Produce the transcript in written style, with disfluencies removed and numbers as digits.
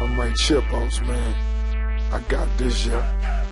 I'm right, chip boss, man. I got this, yeah.